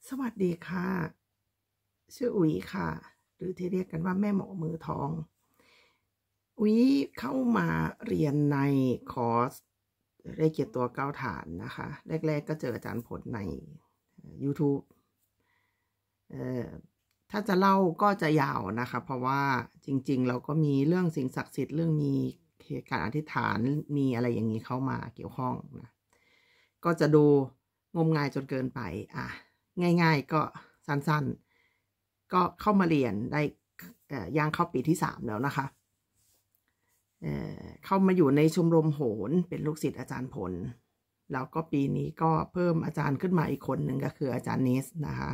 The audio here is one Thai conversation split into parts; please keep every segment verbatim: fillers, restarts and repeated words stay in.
สวัสดีค่ะชื่ออุ๋ยค่ะหรือที่เรียกกันว่าแม่หมอมือทองอุ๋ยเข้ามาเรียนในคอร์สเลขเจ็ดตัวเก้าฐานนะคะแรกๆก็เจออาจารย์ผลใน YouTube เอ่อถ้าจะเล่าก็จะยาวนะคะเพราะว่าจริงๆเราก็มีเรื่องสิ่งศักดิ์สิทธิ์เรื่องมีการอธิษฐานมีอะไรอย่างนี้เข้ามาเกี่ยวข้องนะก็จะดูงมงายจนเกินไปอ่ะง่ายๆก็สั้นๆก็เข้ามาเรียนได้ย่างเข้าปีที่สามแล้วนะคะเอ่อเข้ามาอยู่ในชมรมโหรเป็นลูกศิษย์อาจารย์ผลแล้วก็ปีนี้ก็เพิ่มอาจารย์ขึ้นมาอีกคนหนึ่งก็คืออาจารย์เนสนะคะ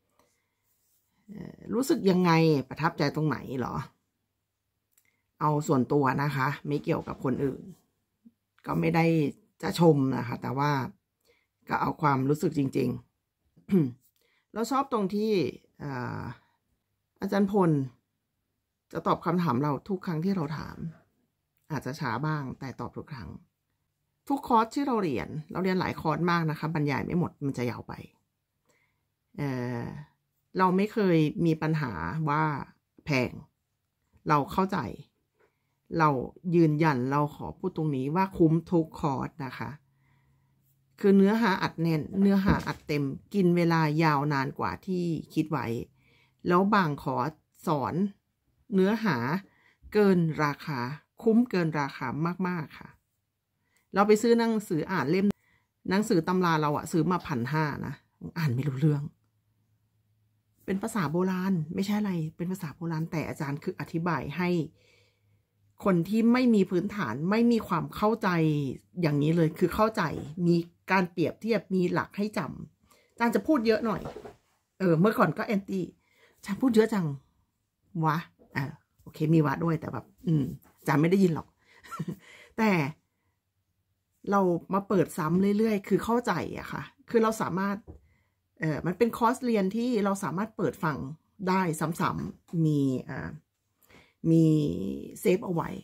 รู้สึกยังไงประทับใจตรงไหนเหรอเอาส่วนตัวนะคะไม่เกี่ยวกับคนอื่นก็ไม่ได้จะชมนะคะแต่ว่าก็เอาความรู้สึกจริงๆเราชอบตรงที่อาจารย์พลจะตอบคำถามเราทุกครั้งที่เราถามอาจจะช้าบ้างแต่ตอบทุกครั้งทุกคอร์สที่เราเรียนเราเรียนหลายคอร์สมากนะคะบรรยายไม่หมดมันจะยาวไปเออเราไม่เคยมีปัญหาว่าแพงเราเข้าใจเรายืนยันเราขอพูดตรงนี้ว่าคุ้มทุกคอร์สนะคะคือเนื้อหาอัดแน่นเนื้อหาอัดเต็มกินเวลายาวนานกว่าที่คิดไว้แล้วบางคอร์สสอนเนื้อหาเกินราคาคุ้มเกินราคามากๆค่ะเราไปซื้อหนังสืออ่านเล่มหนังสือตำราเราอะซื้อมาพันห้านะอ่านไม่รู้เรื่องเป็นภาษาโบราณไม่ใช่อะไรเป็นภาษาโบราณแต่อาจารย์คืออธิบายให้คนที่ไม่มีพื้นฐานไม่มีความเข้าใจอย่างนี้เลยคือเข้าใจมีการเปรียบเทียบมีหลักให้จำอาจารย์จะพูดเยอะหน่อยเออเมื่อก่อนก็แอนตี้อาจารย์พูดเยอะจังวะอ่าโอเคมีวะด้วยแต่แบบอืมอาจารย์ไม่ได้ยินหรอก แต่เรามาเปิดซ้ำเรื่อยๆคือเข้าใจอะค่ะคือเราสามารถเอ่อมันเป็นคอร์สเรียนที่เราสามารถเปิดฟังได้ซ้ำๆมีอ่ามีเซฟเอาไว้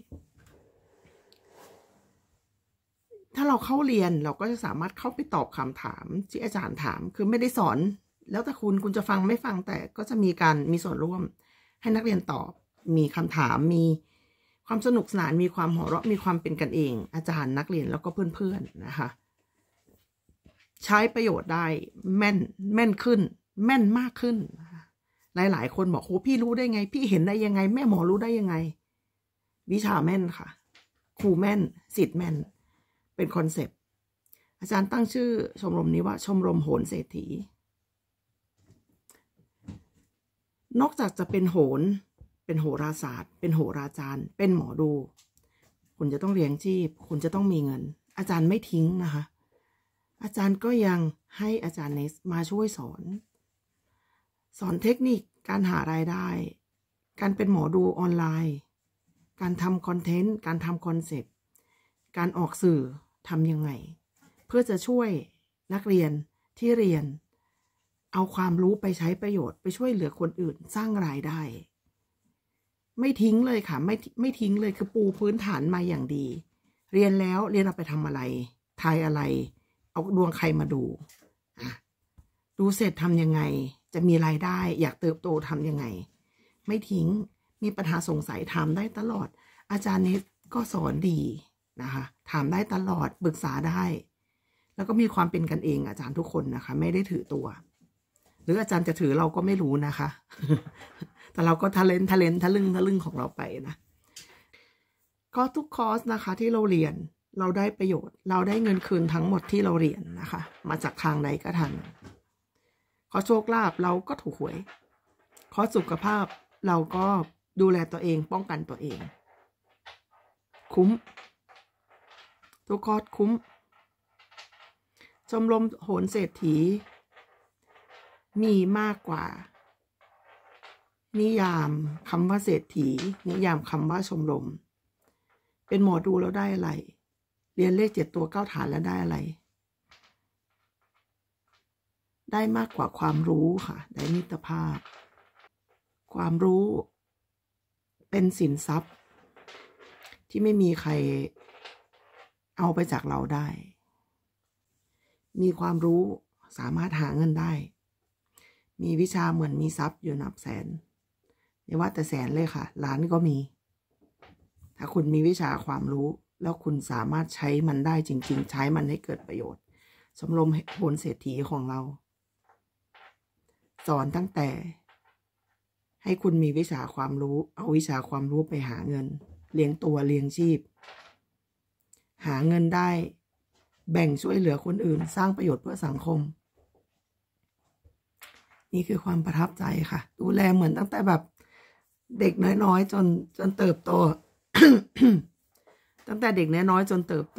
ถ้าเราเข้าเรียนเราก็จะสามารถเข้าไปตอบคำถามที่อาจารย์ถามคือไม่ได้สอนแล้วแต่คุณคุณจะฟังไม่ฟังแต่ก็จะมีการมีส่วนร่วมให้นักเรียนตอบมีคำถามมีความสนุกสนานมีความหัวเราะมีความเป็นกันเองอาจารย์นักเรียนแล้วก็เพื่อนๆนะคะใช้ประโยชน์ได้แม่นแม่นขึ้นแม่นมากขึ้นหลายๆคนบอกโหพี่รู้ได้ไงพี่เห็นได้ยังไงแม่หมอรู้ได้ยังไงวิชาแม่นค่ะครูแม่นศิษย์แม่นเป็นคอนเซปต์อาจารย์ตั้งชื่อชมรมนี้ว่าชมรมโหรเศรษฐีนอกจากจะเป็นโหรเป็นโหราศาสตร์เป็นโหราจารย์เป็นหมอดูคุณจะต้องเลี้ยงชีพคุณจะต้องมีเงินอาจารย์ไม่ทิ้งนะคะอาจารย์ก็ยังให้อาจารย์เนสมาช่วยสอนสอนเทคนิคการหารายได้การเป็นหมอดูออนไลน์การทำคอนเทนต์การทำคอนเซปต์การออกสื่อทำยังไงเพื่อจะช่วยนักเรียนที่เรียนเอาความรู้ไปใช้ประโยชน์ไปช่วยเหลือคนอื่นสร้างรายได้ไม่ทิ้งเลยค่ะไม่ไม่ทิ้งเลยคือปูพื้นฐานมาอย่างดีเรียนแล้วเรียนเอาไปทำอะไรทายอะไรเอาดวงใครมาดูอ่ะดูเสร็จทำยังไงจะมีรายได้อยากเติบโตทำยังไงไม่ทิ้งมีปัญหาสงสัยถามได้ตลอดอาจารย์เนสก็สอนดีนะคะถามได้ตลอดปรึกษาได้แล้วก็มีความเป็นกันเองอาจารย์ทุกคนนะคะไม่ได้ถือตัวหรืออาจารย์จะถือเราก็ไม่รู้นะคะ แต่เราก็ทะเลนทะเลนทะลึ่งทะลึ่งของเราไปนะก็ทุกคอร์สนะคะที่เราเรียนเราได้ประโยชน์เราได้เงินคืนทั้งหมดที่เราเรียนนะคะมาจากทางใดก็ทางขอโชคลาภเราก็ถูกหวยขอสุขภาพเราก็ดูแลตัวเองป้องกันตัวเองคุ้มทุกคอร์สคุ้มชมรมโหรเศรษฐีมีมากกว่านิยามคำว่าเศรษฐีนิยามคำว่าชมรมเป็นหมอดูแล้วได้อะไรเรียนเลขเจ็ดตัวเก้าฐานแล้วได้อะไรได้มากกว่าความรู้ค่ะได้มิตรภาพความรู้เป็นสินทรัพย์ที่ไม่มีใครเอาไปจากเราได้มีความรู้สามารถหาเงินได้มีวิชาเหมือนมีทรัพย์อยู่นับแสนไม่ว่าแต่แสนเลยค่ะล้านก็มีถ้าคุณมีวิชาความรู้แล้วคุณสามารถใช้มันได้จริงๆใช้มันให้เกิดประโยชน์ชมรมโหรเศรษฐีของเราสอนตั้งแต่ให้คุณมีวิชาความรู้เอาวิชาความรู้ไปหาเงินเลี้ยงตัวเลี้ยงชีพหาเงินได้แบ่งช่วยเหลือคนอื่นสร้างประโยชน์เพื่อสังคมนี่คือความประทับใจค่ะดูแลเหมือนตั้งแต่แบบเด็กน้อยๆจนจนเติบโต ตั้งแต่เด็กน้อยๆจนเติบโต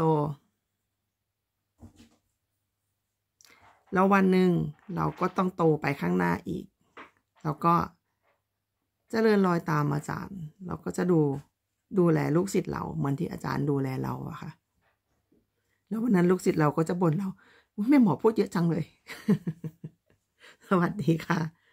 แล้ววันหนึ่งเราก็ต้องโตไปข้างหน้าอีกแล้วก็เจริญรอยตามอาจารย์เราก็จะดูดูแลลูกศิษย์เราเหมือนที่อาจารย์ดูแลเราอะค่ะแล้ววันนั้นลูกศิษย์เราก็จะบ่นเราแม่หมอพูดเยอะจังเลย สวัสดีค่ะ